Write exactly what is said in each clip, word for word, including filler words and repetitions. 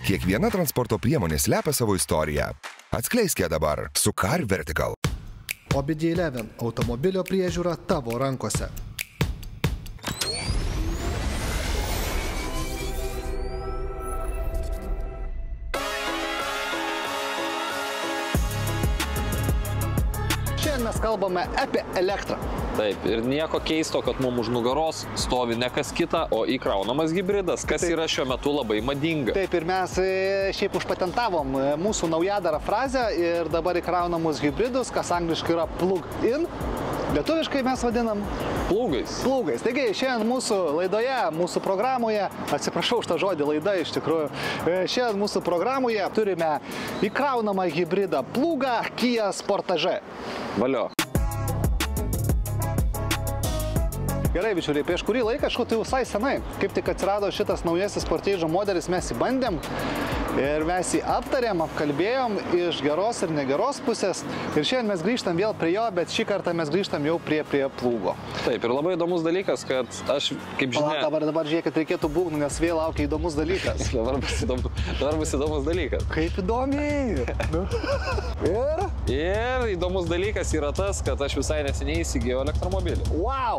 Kiekviena transporto priemonė slepia savo istoriją. Atskleisk ją dabar su Car Vertical. O B D eleven automobilio priežiūra tavo rankose. Šiandien mes kalbame apie elektrą. Taip, ir nieko keisto, kad mums už nugaros stovi ne kas kita, o įkraunamas hibridas, kas Taip. Yra šiuo metu labai madinga. Taip, ir mes šiaip užpatentavom mūsų naujadarą frazę ir dabar įkraunamus hibridus, kas angliškai yra plug-in. Lietuviškai mes vadinam plūgais. Plūgais. Taigi šiandien mūsų laidoje, mūsų programoje, atsiprašau už tą žodį laida iš tikrųjų, šiandien mūsų programoje turime įkraunamą hibridą plūgą Kia Sportage. Valio. Gerai, bičiuliai, prieš kurį laiką, aišku, tai visai senai, kaip tik atsirado šitas naujasis Sportage modelis, mes jį bandėm ir mes jį aptarėm, apkalbėjom iš geros ir negeros pusės. Ir šiandien mes grįžtam vėl prie jo, bet šį kartą mes grįžtam jau prie, prie plūgo. Taip, ir labai įdomus dalykas, kad aš, kaip žinia... Pala, dabar, dabar žiūrėkit, reikėtų būgnų, nes vėl laukia įdomus dalykas. dabar, bus įdomu, dabar bus įdomus dalykas. Kaip įdomiai! ir? Ir įdomus dalykas yra tas, kad aš visai neseniai įsigijau elektromobilį. Wow!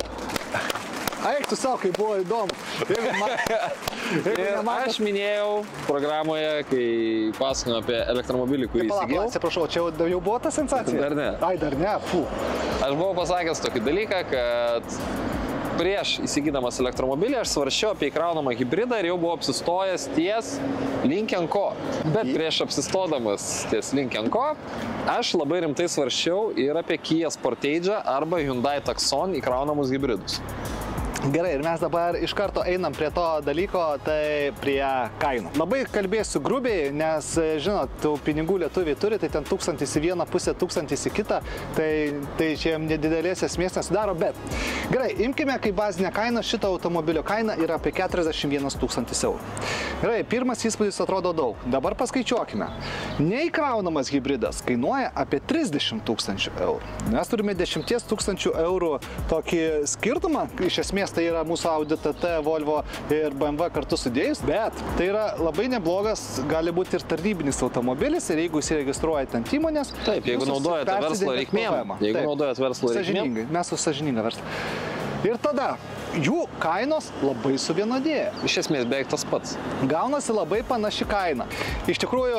Eik tu savo, kai buvo įdomu. Jeigu man... Jeigu ir nematot... Aš minėjau programoje, kai pasakojau apie elektromobilį, kurį įsigijau. Atsiprašau, čia jau, jau buvo ta sensacija? Dar ne. Ai, dar ne, fu. Aš buvau pasakęs tokį dalyką, kad prieš įsigydamas elektromobilį aš svarsčiau apie įkraunamą hibridą ir jau buvau apsistojęs ties Lynk and Co. Bet prieš apsistodamas ties Lynk and Co. aš labai rimtai svarsčiau ir apie Kia Sportage arba Hyundai Tucson įkraunamus hibridus. Gerai, ir mes dabar iš karto einam prie to dalyko, tai prie kainų. Labai kalbėsiu grubiai, nes, žinot, tų pinigų lietuviai turi, tai ten tūkstantis į vieną pusę, tūkstantis į kitą, tai, tai čia nedidelės esmės nesudaro, bet gerai, imkime kaip bazinę kainą, šito automobilio kaina yra apie keturiasdešimt vienas tūkstantis eurų. Gerai, pirmas įspūdis atrodo daug, dabar paskaičiuokime. Neįkraunamas hibridas kainuoja apie trisdešimt tūkstančių eurų. Mes turime dešimt tūkstančių eurų tokį skirtumą, iš esmės tai yra mūsų Audi T T, Volvo ir B M W kartu sudėjus, bet tai yra labai neblogas, gali būti ir tarnybinis automobilis ir jeigu įsiregistruojate ant įmonės... Taip, jeigu naudojate verslo reikmėm, jeigu naudojate verslo reikmėm... Mes su sąžininga verslo. Ir tada jų kainos labai suvienodėja. Iš esmės beveik tas pats. Gaunasi labai panaši kaina. Iš tikrųjų,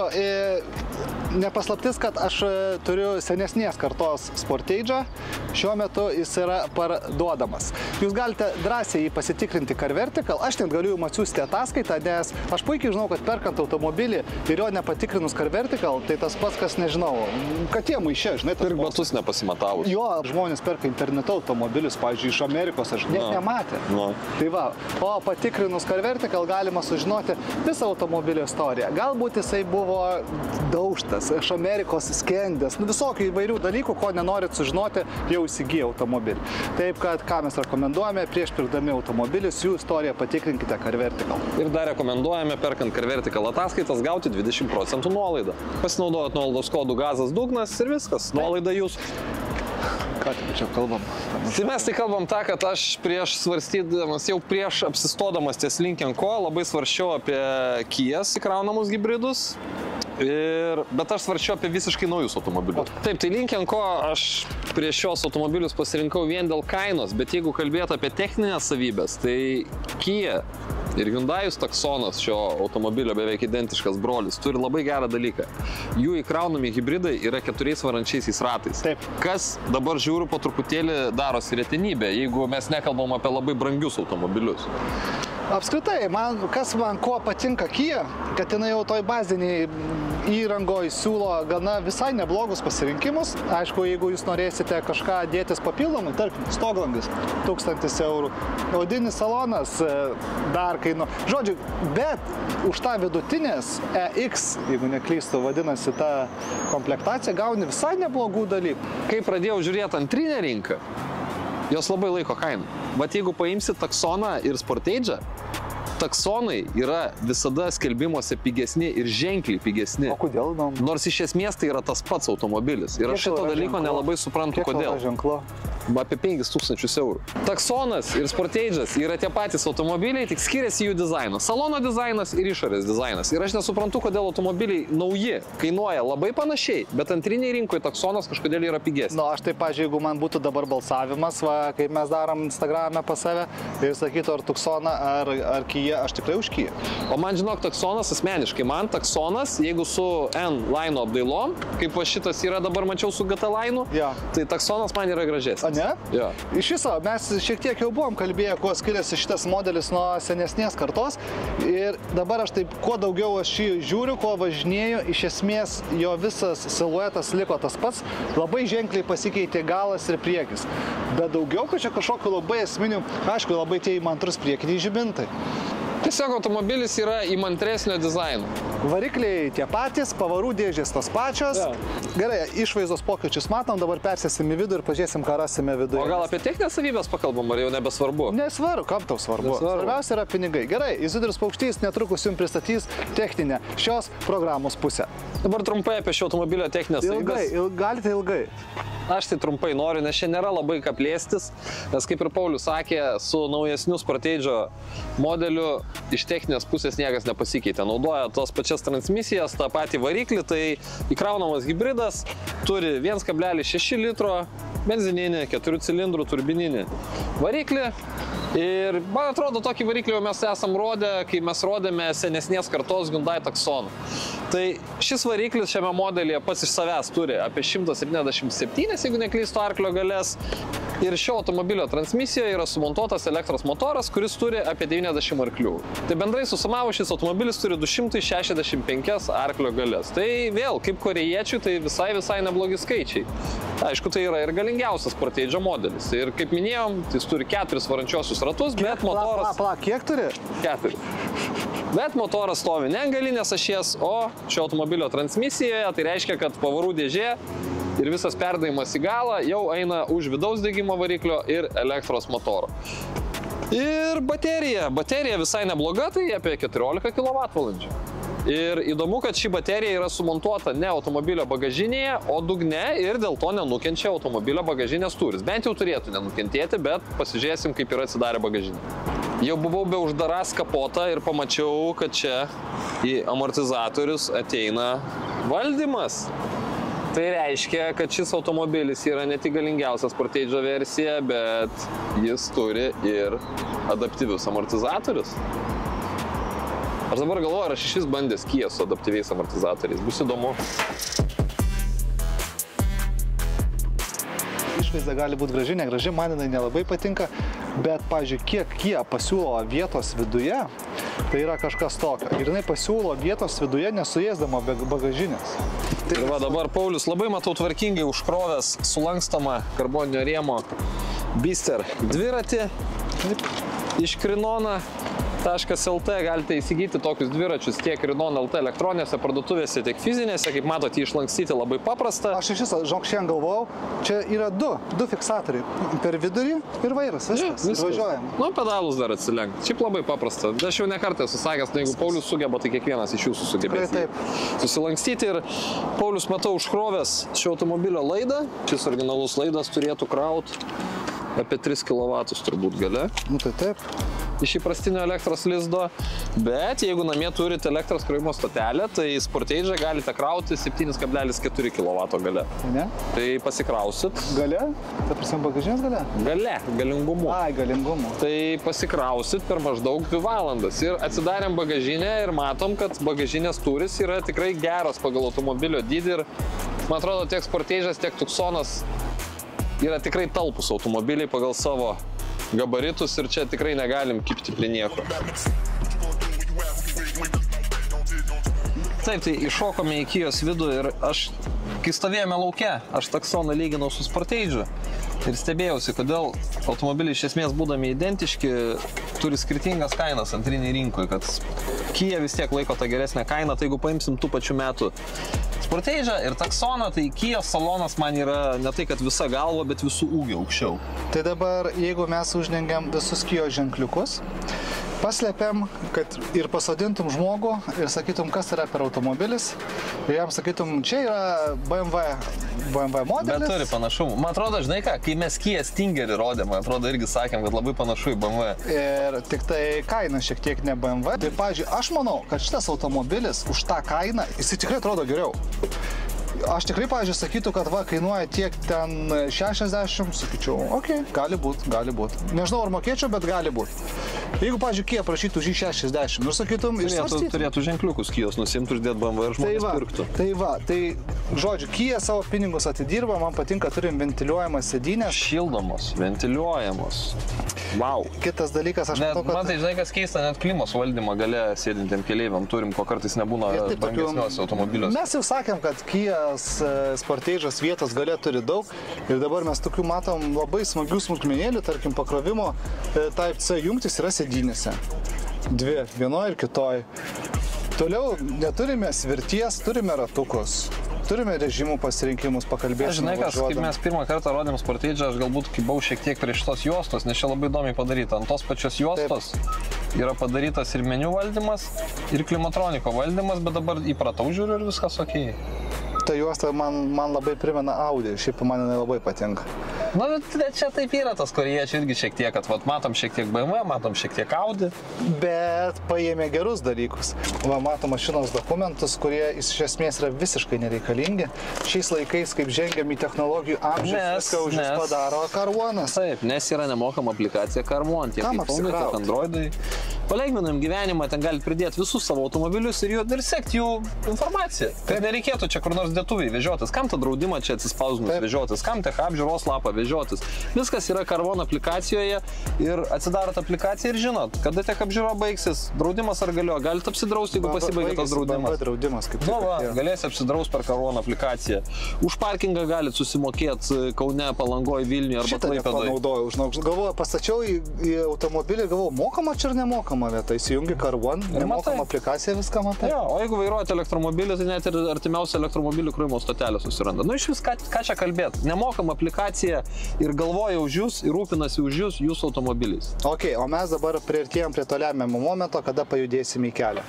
e, nepaslaptis, kad aš turiu senesnės kartos Sportage'ą. Šiuo metu jis yra parduodamas. Jūs galite drąsiai jį pasitikrinti Car Vertical. Aš net galiu jums atsiųsti ataskaitą, nes aš puikiai žinau, kad perkant automobilį ir jo nepatikrinus Car Vertical, tai tas pats, kas nežinau, kad jie maišė, žinai. Ir batus nepasimatavus. Jo, žmonės perka internetu automobilius, pavyzdžiui, iš Amerikos, aš net no. nematė. No. Tai va, o patikrinus Car Vertical galima sužinoti visą automobilio istoriją. Galbūt jisai buvo daužtas, iš Amerikos skendęs, nu visokių įvairių dalykų, ko nenorit sužinoti, jau įsigiję automobilį. Taip, kad ką mes rekomenduojame, prieš pirkdami automobilius, jų istoriją patikrinkite Car Vertical. Ir dar rekomenduojame, perkant Car Vertical ataskaitas, gauti dvidešimt procentų nuolaidą. Pasinaudojot nuolaidos kodų gazas dugnas ir viskas, nuolaida jūsų. Ką tik čia kalbam? Tai mes tai kalbam tą, kad aš prieš svarstydamas, jau prieš apsistodamas ties Lynk and Co. labai svarsčiau apie Kias įkraunamus hibridus. Ir, bet aš svarčiau apie visiškai naujus automobilius. Taip, tai Lynk and Co. aš prieš šios automobilius pasirinkau vien dėl kainos, bet jeigu kalbėtų apie techninės savybės, tai Kia ir Hyundai Tucsonas, šio automobilio beveik identiškas brolis, turi labai gerą dalyką. Jų įkraunami hibridai yra keturiais varančiaisiais ratais. Taip. Kas dabar žiūriu po truputėlį darosi retenybė, jeigu mes nekalbam apie labai brangius automobilius. Apskritai, man, kas man ko patinka Kia, kad jinai jau toj baziniai įrangoje siūlo gana visai neblogus pasirinkimus. Aišku, jeigu jūs norėsite kažką dėtis papildomai, tarkim, stoglangis tūkstantis eurų, audinis salonas dar kaino. Žodžiu, bet už tą vidutinės E X, jeigu neklystu, vadinasi ta komplektacija, gauni visai neblogų dalykų. Kai pradėjau žiūrėti antrinę rinką, jos labai laiko kainą. Bet jeigu paimsi Tucsoną ir Sportage'ą, taksonai yra visada skelbimuose pigesni ir ženkliai pigesni. O kodėl? Nu? Nors iš esmės tai yra tas pats automobilis. Ir aš šito dalyko nelabai suprantu, Kiek kodėl. Ženklo? Apie penkis tūkstančius eurų. Taksonas ir Sportage'as yra tie patys automobiliai, tik skiriasi jų dizainas. Salono dizainas ir išorės dizainas. Ir aš nesuprantu, kodėl automobiliai nauji kainuoja labai panašiai, bet antriniai rinkoje taksonas kažkodėl yra pigesnis. Na, aš taip, pažiūrėjau, jeigu man būtų dabar balsavimas, va, kaip mes darom Instagram'e pas save, ir sakytų, ar Tucsoną, ar, ar Kia, aš tikrai už Kia. O man, žinok, taksonas asmeniškai, man taksonas, jeigu su N-line apdailom, kaip va šitas yra dabar mačiau su G T line, ja. Tai taksonas man yra gražesnis. Ne? Ja. Iš viso, mes šiek tiek jau buvom kalbėję, kuo skiriasi šitas modelis nuo senesnės kartos. Ir dabar aš taip, kuo daugiau aš jį žiūriu, kuo važinėju, iš esmės jo visas siluetas liko tas pats. Labai ženkliai pasikeitė galas ir priekis. Bet daugiau, kad čia kažkokiu labai esminiu, aišku, labai tie įmantrus priekiniai žibintai. Tiesiog automobilis yra įmantresnio dizaino. Varikliai tie patys, pavarų dėžės tos pačios. Ja. Gerai, išvaizdos pokyčius matom, dabar persėsim į vidų ir pažiūrėsim, ką rasime viduje. O gal apie techninės savybės pakalbam, ar jau nebesvarbu? Nesvaru, kam tau svarbu? Nesvarbu. Svarbiausia yra pinigai. Gerai, Izidorius Paukštys netrukus jums pristatys techninę šios programos pusę. Dabar trumpai apie šio automobilio techninės Ilgai, savybės. il, galite ilgai. Aš tai trumpai noriu, nes čia nėra labai ką plėstis, nes kaip ir Paulius sakė, su naujesniu Sportage'o modeliu iš techninės pusės niekas nepasikeitė. Naudoja tos pačias transmisijas, tą patį variklį, tai įkraunamas hybridas, turi vienas kablelis šeši litro benzininį, keturių cilindrų turbininį variklį. Ir man atrodo, tokį variklį jau mes esam rodę, kai mes rodėme senesnės kartos Hyundai Tucsoną. Tai šis variklis šiame modelyje pats iš savęs turi apie šimtą septyniasdešimt septyni, jeigu neklystu, arklio galės. Ir šio automobilio transmisijoje yra sumontuotas elektros motoras, kuris turi apie devyniasdešimt arklių. Tai bendrai susamavus šis automobilis turi du šimtai šešiasdešimt penkias arklio galės. Tai vėl, kaip korėjiečių, tai visai visai neblogi skaičiai. Aišku, tai yra ir galingiausias Sportage'o modelis. Ir kaip minėjom, jis turi keturis varančiosius ratus, bet motoras... Pala, pala, kiek turi? Keturi. Bet motoras stovi ne ant galinės ašies, o šio automobilio transmisijoje. Tai reiškia, kad pavarų dėžė ir visas perdavimas į galą jau eina už vidaus degimo variklio ir elektros motoro. Ir baterija. Baterija visai nebloga, tai apie keturiolika kilovatvalandžių. Ir įdomu, kad ši baterija yra sumontuota ne automobilio bagažinėje, o dugne ir dėl to nenukenčia automobilio bagažinės tūris. Bent jau turėtų nenukentėti, bet pasižiūrėsim, kaip yra atsidarę bagažinė. Jau buvau be uždaras kapotą ir pamačiau, kad čia į amortizatorius ateina valdymas. Tai reiškia, kad šis automobilis yra ne tik galingiausias Sportage'o versija, bet jis turi ir adaptyvius amortizatorius. Aš dabar galvoju, ar aš iš vis bandęs Kia su adaptyviais amortizatoriais. Bus įdomu. Išvaizda gali būti graži, negraži, man jinai nelabai patinka, bet, pavyzdžiui, kiek Kia pasiūlo vietos viduje, tai yra kažkas tokio. Ir jinai pasiūlo vietos viduje nesuėsdama bagažinės. Tai ir va dabar Paulius labai matau tvarkingai užkrovęs sulankstomą karboninio rėmo Bister dviratį iš Krinon taškas el tė galite įsigyti tokius dviračius tiek Krinon taškas el tė elektroninėse parduotuvėse, tiek fizinėse. Kaip matote, išlankstyti labai paprasta. Aš iš viso, žinok, šiandien galvojau, čia yra du, du fiksatoriai. Per vidurį ir vairas, viskas. Ja, viskas. Važiuojam. Nu, pedalus dar atsilenkt. Šiaip labai paprasta. Aš jau ne kartą esu sakęs, tai jeigu Paulius sugeba, tai kiekvienas iš jūsų sugebės susilankstyti. Ir Paulius, matau, užkrovęs šio automobilio laidą. Šis originalus laidas turėtų kraut apie tris kilovatus turbūt gale. Nu, tai taip. Iš įprastinio elektros lizdo, bet jeigu namie turite elektros krovimo stotelę, tai Sportage'ą galite krauti septyni kablelis keturi kilovato gale. Ne? Tai pasikrausit. Gale? Ta prasme, bagažinės gale? Gale, galingumu. Ai, galingumu. Tai pasikrausit per maždaug dvi valandas. Ir atsidarėm bagažinę ir matom, kad bagažinės tūris yra tikrai geras pagal automobilio dydį. Ir man atrodo, tiek Sportage'as, tiek Tucsonas yra tikrai talpus automobiliai pagal savo gabaritus ir čia tikrai negalim kibti prie nieko. Taip, tai iššokome į Kijos vidų ir aš, kai stovėjome lauke, aš Tucsoną lyginau su Sportage'u ir stebėjausi, kodėl automobiliai iš esmės būdami identiški turi skirtingas kainas antriniai rinkoje, kad Kia vis tiek laiko tą geresnę kainą, tai jeigu paimsim tų pačių metų Sportage'ą ir Tucsoną, tai Kijos salonas man yra ne tai, kad visa galva, bet visų ūgio aukščiau. Tai dabar, jeigu mes uždengiam visus Kijos ženkliukus Paslėpiam, kad ir pasodintum žmogų ir sakytum, kas yra per automobilis. Ir jam sakytum, čia yra B M W, B M W modelis. Bet turi panašumų. Man atrodo, žinai ką, kai mes Kia Stingerį rodėm, man atrodo, irgi sakėm, kad labai panašu į B M W. Ir tik tai kaina šiek tiek ne B M W. Tai, pavyzdžiui, aš manau, kad šitas automobilis už tą kainą, jis tikrai atrodo geriau. Aš tikrai, pavyzdžiui, sakytų, kad va, kainuoja tiek ten šešiasdešimt, sakyčiau, okei, okay, gali būt, gali būt. Nežinau, ar mokėčiau, bet gali būt. Jeigu, pavyzdžiui, Kia prašytų už jį šešiasdešimt, ir sakytum, išsvarstytum. Turėtų ženkliukus Kijos nusimtų ir dėt B M W ir žmonės tai pirktų. Tai va, tai, žodžiu, Kia savo pinigus atidirba, man patinka, turim ventiliuojamas sėdynės. Šildomos, ventiliuojamos. Wow. Kitas dalykas, aš net, matau, kad... Man tai, žinai, kas keista, net klimos valdymą gale sėdintiem keleiviam turim, ko kartais nebūna brangesniuose automobiliuose. Mes jau sakėm, kad Kia Sportage'as vietos gale turi daug ir dabar mes tokių matom labai smagių smulkmenėlių, tarkim pakrovimo Type C jungtis yra sėdynėse. Dvi, vienoje ir kitoje. Toliau neturime svirties, turime ratukus. Turime režimų pasirinkimus, pakalbėsime. Žinai, kas, kaip mes pirmą kartą rodėm Sportage'ą, aš galbūt kibau šiek tiek prie šitos juostos, nes čia labai įdomiai padaryta. Ant tos pačios juostos Taip. Yra padarytas ir meniu valdymas, ir klimatroniko valdymas, bet dabar įpratau žiūriu ir viskas okei. Ta juosta man, man labai primena Audi, šiaip man jinai labai patinka. Na, bet čia taip yra tas korėjiečių irgi šiek tiek, kad vat, matom šiek tiek B M W, matom šiek tiek Audi. Bet paėmė gerus dalykus. Va, matom mašinos dokumentus, kurie iš esmės yra visiškai nereikalingi. Šiais laikais, kaip žengiam į technologijų amžių, viską už jūs padaro Car-One'as. Taip, nes yra nemokama aplikacija Car-One, tiek iPhone'ai, tiek Androidai. Palengvinam gyvenimą, ten galite pridėti visus savo automobilius ir, jų, ir sekti jų informaciją. Kad nereikėtų čia kur nors dėtuviai vežiotis, kam tą draudimą čia atsispausdinus vežiotis, kam tech apžiūros lapą vežiotis. Viskas yra Car-One aplikacijoje ir atsidarot aplikaciją ir žinot, kada tech apžiūro baigsis, draudimas ar galioja, galite apsidrausti, jeigu pasibaigė tas draudimas. draudimas kaip nu, va, galėsi apsidrausti per Car-One aplikaciją. Už parkingą galite susimokėti Kaune, Palangoj, Vilniuje arba Klaipėdoje. Šitą nepanaudojau, žinau, galvoju, pastačiau į, į automobilį ir galvoju, mokama čia ar nemokama vieta, įsijungi Car-One, nemokama aplikacija, viską matai. Jo, o jeigu vairuojate elektromobilį, tai net ir artimiausia elektromobilių krovimo stotelė susiranda. Nu iš vis, ką, ką čia kalbėt? Nemokama aplikacija ir galvoja už jūs, ir rūpinasi už jūs, jūsų automobiliais. Ok, o mes dabar priartėjom prie to lemiamo momento, kada pajudėsim į kelią.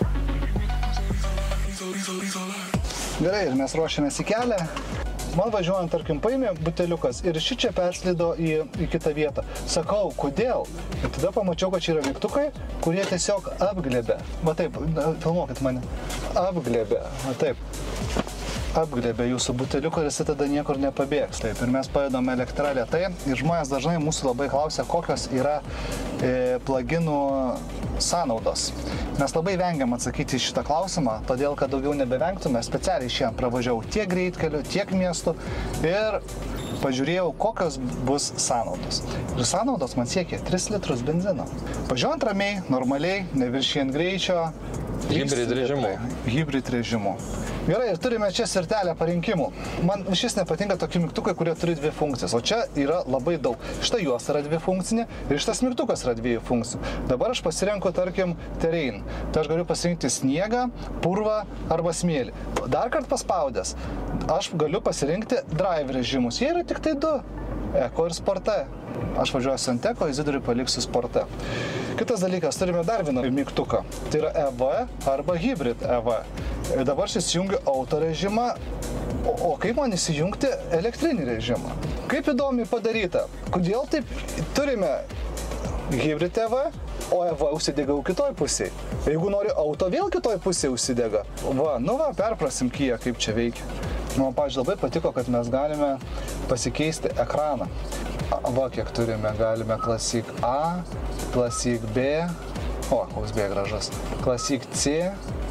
Gerai, ir mes ruošiamės į kelią. Man važiuojant, tarkim, paėmė buteliukas ir ši čia perslydo į, į kitą vietą. Sakau, kodėl? Ir tada pamačiau, kad čia yra mygtukai, kurie tiesiog apglėbė. Va taip, filmuokit mane. Apglėbė, va taip. Apglėbė jūsų buteliuką ir jis tada niekur nepabėgs. Taip, ir mes pajudame elektrą lėtai ir žmonės dažnai mūsų labai klausia, kokios yra e, pluginų sąnaudos. Mes labai vengiam atsakyti šitą klausimą, todėl kad daugiau nebevengtume, specialiai šiandien pravažiavau tiek greitkeliu, tiek miestų ir pažiūrėjau, kokios bus sąnaudos. Ir sąnaudos man siekia tris litrus benzino. Važiuojant ramiai, normaliai, neviršijant greičio. Hybrid režimu. Hybrid režimu. Gerai, ir turime čia svirtelę parinkimų. Man šis nepatinka tokie mygtukai, kurie turi dvi funkcijas, o čia yra labai daug. Štai juos yra dvi funkcinė ir šitas mygtukas yra dviejų funkcijų. Dabar aš pasirenku, tarkim, terrain. Tai aš galiu pasirinkti sniegą, purvą arba smėlį. Dar kart paspaudęs, aš galiu pasirinkti drive režimus. Jie yra tik tai du. Eko ir sporte. Aš važiuoju Santeko, Izidoriui paliksiu sporte. Kitas dalykas, turime dar vieną mygtuką. Tai yra E V arba hybrid E V. Ir dabar aš įsijungiu auto režimą, o, o kaip man įsijungti elektrinį režimą? Kaip įdomiai padaryta. Kodėl taip turime hybrid E V, o E V užsidega kitoj pusėje. Jeigu nori auto, vėl kitoj pusėje užsidega. Va, nu va, perprasim Kia, kaip čia veikia. Man, pavyzdžiui, labai patiko, kad mes galime pasikeisti ekraną. Va, kiek turime, galime Classic A, Classic B, o, koks B gražus, Classic C.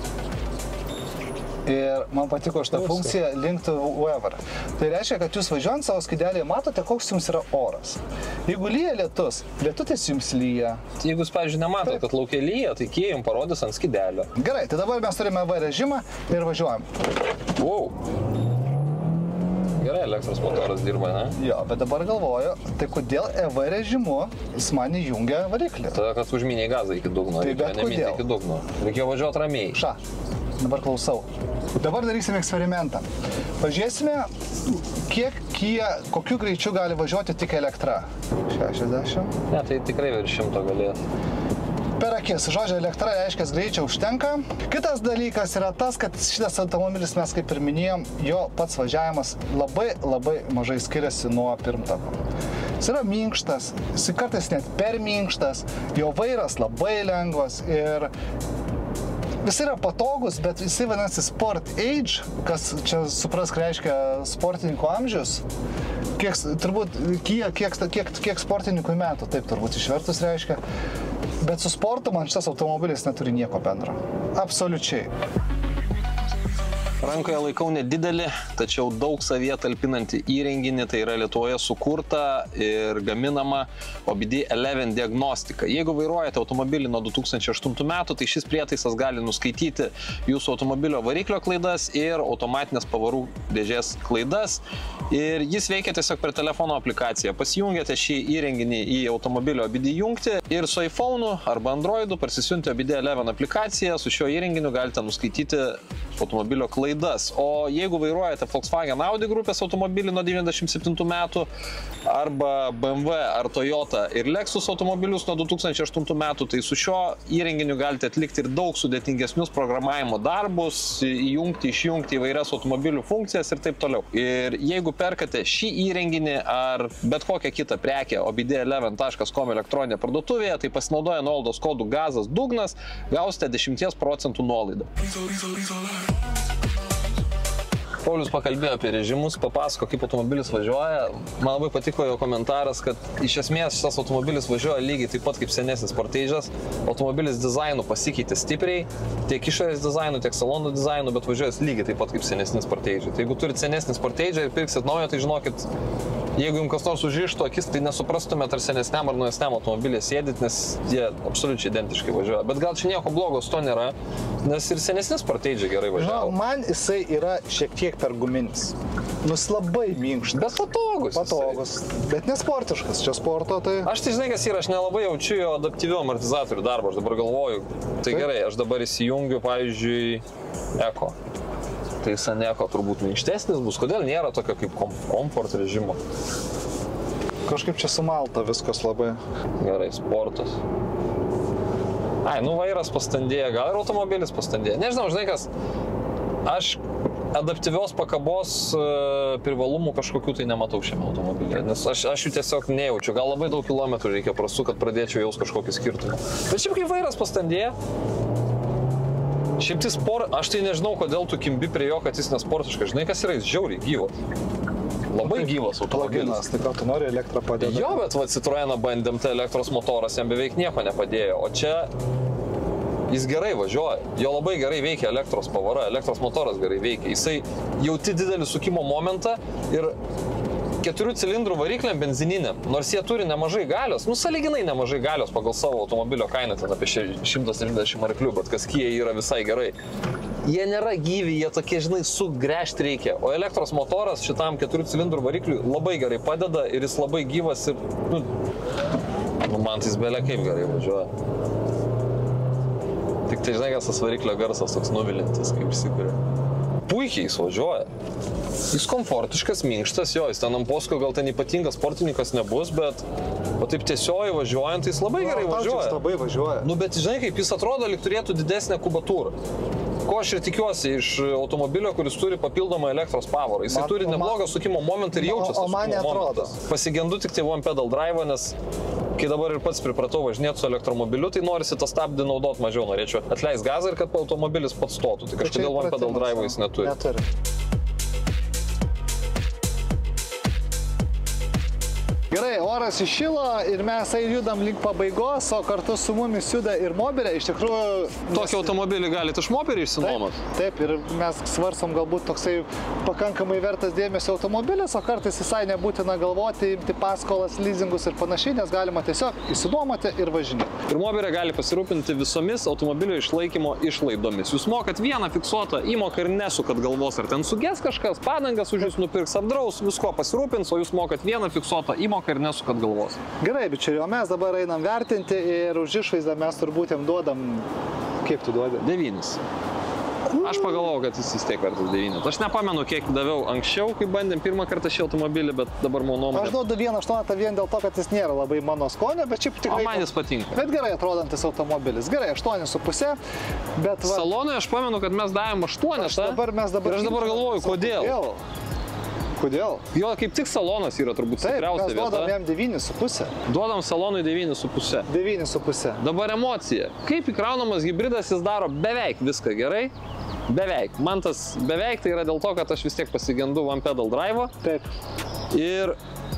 Ir man patiko šitą funkciją Link to Weather. Tai reiškia, kad jūs važiuojant savo skydelėje matote, koks jums yra oras. Jeigu lyja lietus, lietutis jums lyja. Jeigu jūs, pavyzdžiui, nematote, kad laukia lyja, tai Kia jums parodys ant skydelio. Gerai, tai dabar mes turime E V režimą ir važiuojam. Wow. Gerai, elektros motoras dirba, ne? Jo, bet dabar galvoju, tai kodėl E V režimu jis man įjungia variklį? Tada, kad užminiai gazą iki dugno. Tai bet kodėl? Iki dugno. Reikėjo važiuoti ramiai. Ša, dabar klausau. Dabar darysime eksperimentą. Pažiūrėsime, kiek Kia, kokiu greičiu gali važiuoti tik elektra. šešiasdešimt. Ne, tai tikrai virš šimto galės. per akis. Žodžiu, elektra reiškia greičio užtenka. Kitas dalykas yra tas, kad šitas automobilis, mes kaip ir minėjom, jo pats važiavimas labai labai mažai skiriasi nuo pirmtako. Jis yra minkštas, jis kartais net per minkštas, jo vairas labai lengvas ir jis yra patogus, bet jis vadinasi Sport Age, kas čia suprask reiškia sportininkų amžius. Kiek, turbūt, kiek, kiek, kiek, kiek sportininkų metų, taip turbūt išvertus reiškia. Bet su sportu man šitas automobilis neturi nieko bendro. Absoliučiai. Rankoje laikau nedidelį, tačiau daug savyje talpinantį įrenginį, tai yra Lietuvoje sukurta ir gaminama O B D eleven diagnostika. Jeigu vairuojate automobilį nuo du tūkstančiai aštuntų metų, tai šis prietaisas gali nuskaityti jūsų automobilio variklio klaidas ir automatinės pavarų dėžės klaidas. Ir jis veikia tiesiog per telefono aplikaciją. Pasijungiate šį įrenginį į automobilio O B D jungtį ir su iPhone'u arba Android'u parsisiuntę O B D eleven aplikaciją, su šiuo įrenginiu galite nuskaityti automobilio klaidas. O jeigu vairuojate Volkswagen Audi grupės automobilį nuo devyniasdešimt septintų metų arba B M W ar Toyota ir Lexus automobilius nuo du tūkstančiai aštuntų metų, tai su šiuo įrenginiu galite atlikti ir daug sudėtingesnius programavimo darbus, įjungti, išjungti įvairias automobilių funkcijas ir taip toliau. Ir jeigu perkate šį įrenginį ar bet kokią kitą prekę O B D eleven taškas com elektroninėje parduotuvėje, tai pasinaudoję nuolaidos kodu gazas dugnas gausite dešimties procentų nuolaidą. Paulius pakalbėjo apie režimus, papasako, kaip automobilis važiuoja. Man labai patiko jo komentaras, kad iš esmės šitas automobilis važiuoja lygiai taip pat kaip senesnis Sportage'as. Automobilis dizainu pasikeitė stipriai, tiek išorės dizainu, tiek salonų dizainu, bet važiuojas lygiai taip pat kaip senesnis Sportage'ai. Tai jeigu turit senesnį Sportage'ą ir pirksit naują, tai žinokit, jeigu jums kas nors užrištų akis, tai nesuprastumėt ar senesniam ar naujesniam automobilį sėdit, nes jie absoliučiai identiškai važiuoja. Bet gal čia nieko blogo su to nėra, nes ir senesnis Sportage'ai gerai važiavo. Žinau, man jisai yra šiek tiek per guminis. Nus labai minkštas. Bet patogus. Patogus. Jisai. Bet nesportiškas. Čia sporto tai... Aš tai žinai, kas yra, aš nelabai jaučiu jo adaptyvių amortizatorių darbą. Aš dabar galvoju, tai Taip. Gerai, aš dabar įsijungiu, pavyzdžiui, Eko. Tai Saneko turbūt minkštesnis bus. Kodėl nėra tokio kaip komfort režimo? Kažkaip čia sumalta viskas labai. Gerai, sportas. Ai, nu vairas pastandėja, gal ir automobilis pastandėja. Nežinau, žinai kas, aš adaptyvios pakabos privalumų kažkokių tai nematau šiame automobilyje, nes aš, aš jų tiesiog nejaučiu. Gal labai daug kilometrų reikia prasu, kad pradėčiau jaus kažkokį skirtumą. Bet šiaip kaip vairas pastandėja, šiaip tai sport, aš tai nežinau, kodėl tu kimbi prie jo, kad jis nesportiškas. Žinai, kas yra, jis žiauriai gyvas. Labai gyvas automobilis. Tai ką tu nori, elektrą padėjo? Jo, bet va, Citroeną bandėm, tai elektros motoras jam beveik nieko nepadėjo. O čia jis gerai važiuoja. Jo labai gerai veikia elektros pavara, elektros motoras gerai veikia. Jisai jauti didelį sukimo momentą ir keturių cilindrų varikliam benzininiam, nors jie turi nemažai galios, nu sąlyginai nemažai galios pagal savo automobilio kainą, ten apie šimtas trisdešimt arklių, bet kas Kia yra visai gerai. Jie nėra gyvi, jie tokie, žinai, sugręžti reikia. O elektros motoras šitam keturių cilindrų varikliui labai gerai padeda ir jis labai gyvas ir, nu, nu man tai jis belia kaip gerai važiuoja. Tik tai, žinai, kas tas variklio garsas toks nuvilintis, kaip įsikūrė. Puikiai jis važiuoja. Jis komfortiškas, minkštas, jo, jis ten ant posko gal ten ypatingas sportininkas nebus, bet o taip tiesioji važiuojant, jis labai gerai važiuoja. Labai važiuoja. Nu, bet žinai, kaip jis atrodo, lyg turėtų didesnę kubatūrą. Ko aš ir tikiuosi iš automobilio, kuris turi papildomą elektros pavarą. Jisai man, turi neblogą sukimo momentą ir jaučiasi. O, o man neatrodo. Pasigendu tik tai one pedal drive, nes kai dabar ir pats pripratau važinėti su elektromobiliu, tai norisi tą stabdį naudoti mažiau. Norėčiau atleist gazą ir kad automobilis pats stotų. Tai kažkodėl one pedal drive jis neturi. neturi. Gerai, oras iššilo ir mes judam link pabaigos, o kartu su mumis juda ir Moberė. Iš tikrųjų... Tokį automobilį galite iš Moberį išsinuomot? Taip, taip, ir mes svarstom galbūt toksai pakankamai vertas dėmesio automobilis, o kartais visai nebūtina galvoti, imti paskolas, leasingus ir panašiai, nes galima tiesiog išsinuomoti ir važinėti. Ir Moberė gali pasirūpinti visomis automobilio išlaikymo išlaidomis. Jūs mokat vieną fiksuotą įmoką ir nesukat galvos, ar ten suges kažkas, padangas už jūs nupirks, apdraus, visko pasirūpins, o jūs mokat vieną fiksuotą įmoką ir nesukat galvos. Gerai, bičiuliai, o mes dabar einam vertinti ir už išvaizdą mes turbūt jam duodam... Kiek tu duodi? Devynis. Aš pagalvojau, kad jis vis tiek vertas devynis. Aš nepamenu, kiek daviau anksčiau, kai bandėm pirmą kartą šį automobilį, bet dabar mano nuomonė. Aš duodu vieną aštuoni vien dėl to, kad jis nėra labai mano skonio, bet šiaip tikrai... O man jis patinka. Bet gerai atrodantis automobilis. Gerai, aštuoni su pusė, bet... Va... Salonui aš pamenu, kad mes davėm aštuoni. Aš dabar, mes dabar... Ir aš dabar galvoju, kodėl. Kodėl? Jo, kaip tik salonas yra turbūt stipriausia vieta. Taip, mes duodam jam devyni su pusė. Duodam salonui devyni su pusė. devyni su pusė. Dabar emocija. Kaip įkraunamas hibridas, jis daro beveik viską gerai. Beveik. Man tas beveik tai yra dėl to, kad aš vis tiek pasigendu one pedal drive'o. Taip. Ir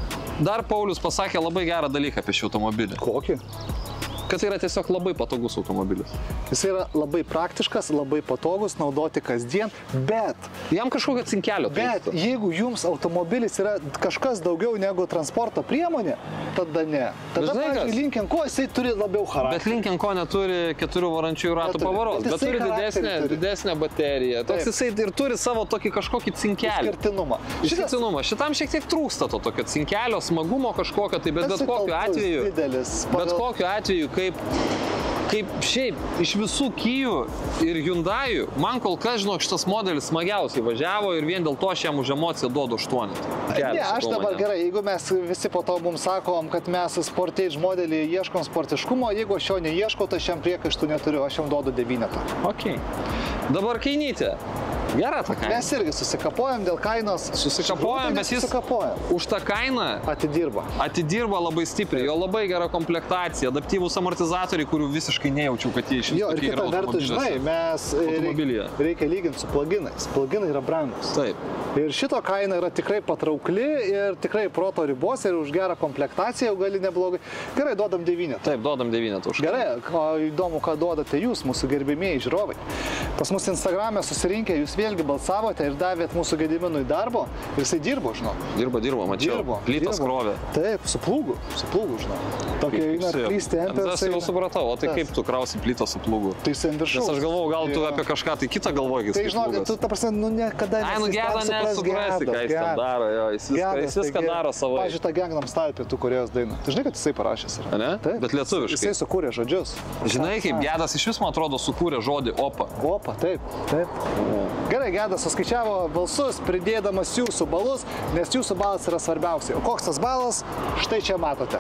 dar Paulius pasakė labai gerą dalyką apie šį automobilį. Kokį? Kad tai yra tiesiog labai patogus automobilis. Jis yra labai praktiškas, labai patogus, naudoti kasdien, bet... Jam kažkokio cinkelio Bet trūksta. jeigu jums automobilis yra kažkas daugiau negu transporto priemonė, tada ne. Tada, pavyzdžiui, Lincoln Co. jisai turi labiau charakterį. Bet Lincoln Co. neturi keturių varančiųjų ratų Neturi. pavaros, Bet bet jisai turi didesnę, charakterį turi. didesnę bateriją. Toks Taip. jisai ir turi savo tokį kažkokį cinkelį. Išskirtinumą. Išskirtinumą. Šitam šiek tiek trūksta to tokio cinkelio, smagumo kažkokio, tai bet bet kokiu atveju, didelis, bet pagal... kokiu atveju, kaip Kaip šiaip iš visų Kijų ir Hyundai'ų, man kol kas, žinok, šitas modelis smagiausiai važiavo ir vien dėl to aš jam už emociją duodu aštuoni. Ne, aš dabar gerai, jeigu mes visi po to mums sakom, kad mes Sportage modelį ieškom sportiškumo, jeigu aš jo neieškau, tai aš jam priekaištų neturiu, aš jam duodu devynetą. Ok. Dabar kainytė. Gera ta kaina. Mes irgi susikapojam dėl kainos. Susikapojam, bet jis už tą kainą atidirba. Atidirba labai stipriai, jo labai gera komplektacija, adaptyvūs amortizatoriai, kurių visiškai nejaučiau, kad jie iš Jo, ir kita vertus, žinai, mes reikia, reikia lyginti su pluginais. Pluginai yra brangus. Taip. Ir šito kaina yra tikrai patraukli ir tikrai proto ribos ir už gerą komplektaciją jau gali neblogai. Gerai, duodam devynetą. Taip, duodam devynetą už. Gerai, o įdomu, ką duodate jūs, mūsų gerbimieji žiūrovai. Pas mus Instagram'e susirinkę, jūs vėlgi balsavote ir davėt mūsų Gediminui darbo ir jisai dirbo, žinau. Dirbo, dirbo, mačiau. Dirbo, Plytas dirbo. krovė. Taip, su plūgu, su plūgu, žinau. Tokia eina klysti ant Aš jau supratau, o tai kaip tu krausi plytą su plūgu? Tai jis ant viršaus. Nes aš galvojau, gal tu apie kažką tai kitą galvoji. Tai žinok, tu, ta prasme, nu niekada Ai, nu geda nesuprasi, ką jis ten daro, jo, jis viską, jis viską daro savo. Pavyzdžiui, tą Gangnam Style Pietų Korėjos dainą. Tu žinai, kad jisai parašęs yra? Ne? Taip. Bet lietuviškai. Jisai sukūrė žodžius. Žinai, kaip Gedas iš vis, man atrodo, sukūrė žodį opa. Opa, taip, taip. Gerai, Gedas suskaičiavo balsus, pridėdamas jūsų balus, nes jūsų balas yra svarbiausiai. O koks tas balas? Štai čia matote.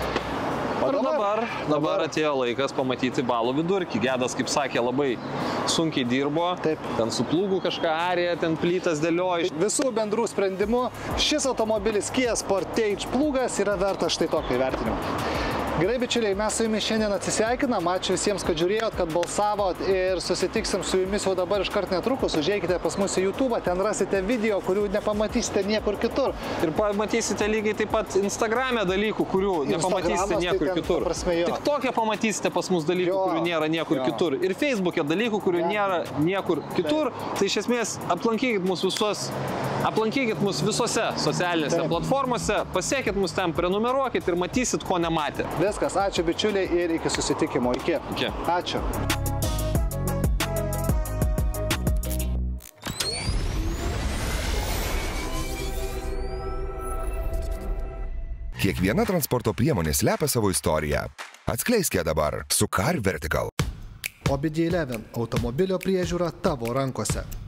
O dabar, dabar, dabar atėjo laikas pamatyti balų vidurkį. Gedas, kaip sakė, labai sunkiai dirbo. Taip. Ten su plūgu kažką arė, ten plytas dėliojo. Visų bendrų sprendimų šis automobilis Kia Sportage plūgas yra vertas štai tokio įvertinimo. Gerai, bičiuliai, mes su jumis šiandien atsisveikinam. Ačiū visiems, kad žiūrėjot, kad balsavot ir susitiksim su jumis jau dabar iškart netrukus. Užeikite pas mus į YouTube, ten rasite video, kurių nepamatysite niekur kitur. Ir pamatysite lygiai taip pat Instagram'e dalykų, kurių nepamatysite niekur tai ten, kitur. Prasme, Tik tokie pamatysite pas mus dalykų, jo, kurių nėra niekur jo. kitur. Ir Facebook'e dalykų, kurių Jo. nėra niekur kitur. Tai iš esmės aplankykit mus visos, aplankykit mus visose socialinėse Taip. platformose, pasiekit mus ten, prenumeruokit ir matysit, ko nematė. Viskas, ačiū bičiuliai ir iki susitikimo. Iki. Iki. Ačiū. Kiekviena transporto priemonė slepia savo istoriją. Atskleiskite dabar su Car Vertical. O B D eleven automobilio priežiūra tavo rankose.